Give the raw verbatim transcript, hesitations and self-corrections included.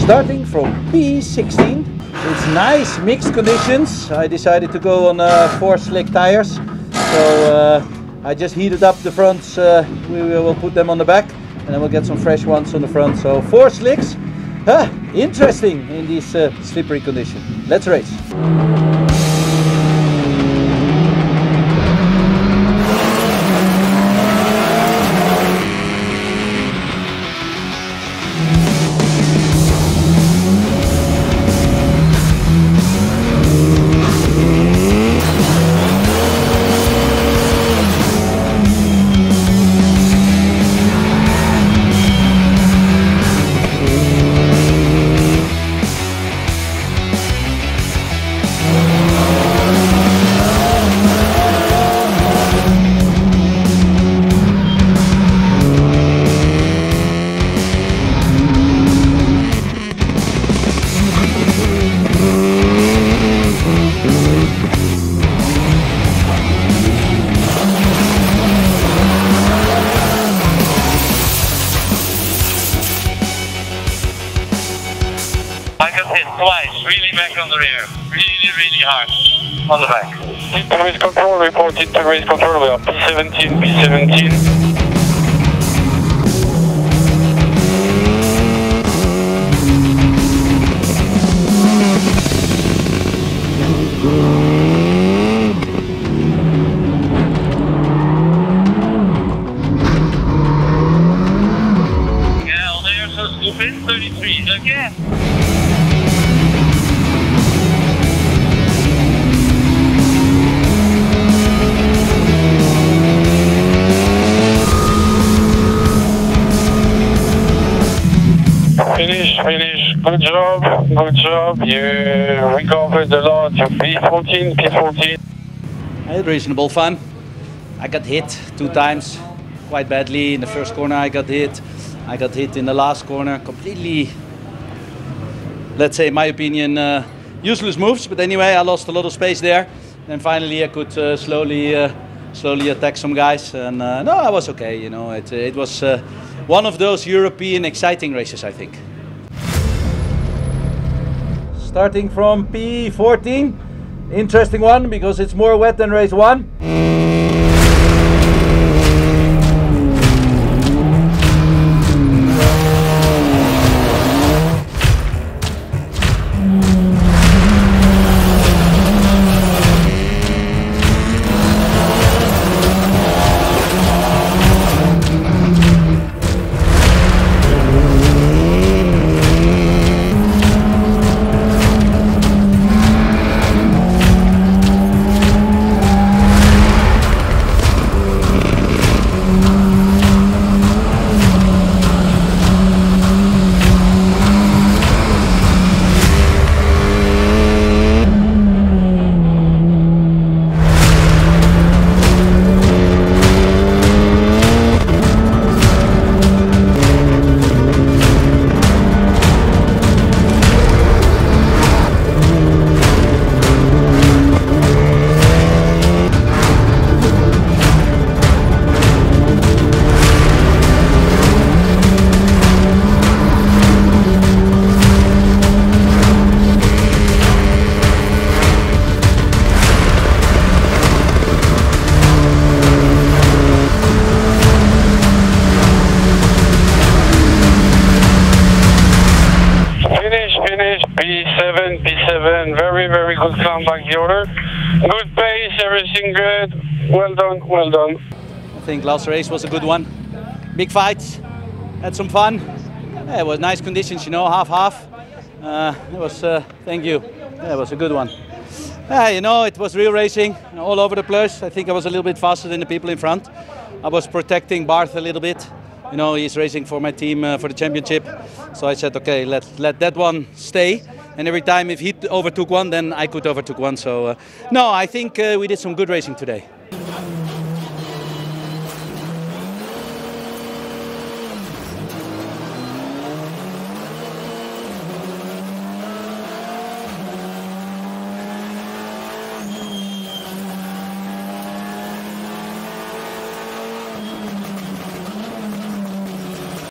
Starting from P sixteen. It's nice mixed conditions. I decided to go on uh, four slick tires. So uh, I just heated up the fronts. Uh, we will put them on the back and then we'll get some fresh ones on the front. So four slicks. Ah, interesting in these uh, slippery conditions. Let's race. I got hit twice, really back on the rear. Really, really hard on the back. Into race control, report into race control. We are P seventeen, P seventeen. Yeah, they're so stupid. thirty-three again. Finish, finish, good job, good job, you recovered a lot, you P fourteen, P fourteen. I had reasonable fun. I got hit two times, quite badly. In the first corner I got hit. I got hit in the last corner, completely, let's say in my opinion, uh, useless moves. But anyway, I lost a lot of space there. Then finally I could uh, slowly, uh, slowly attack some guys. And uh, no, I was okay, you know. It, it was uh, one of those European exciting races, I think. Starting from P fourteen, interesting one because it's more wet than race one. P seven, P seven, very, very good comeback, Yoder. Good pace, everything good. Well done, well done. I think last race was a good one. Big fights, had some fun. Yeah, it was nice conditions, you know, half-half. Uh, it was, uh, thank you. Yeah, it was a good one. Yeah, you know, it was real racing, all over the place. I think I was a little bit faster than the people in front. I was protecting Barth a little bit. You know, he's racing for my team uh, for the championship. So I said, okay, let, let that one stay. And every time if he overtook one, then I could overtook one. So, uh, no, I think uh, we did some good racing today.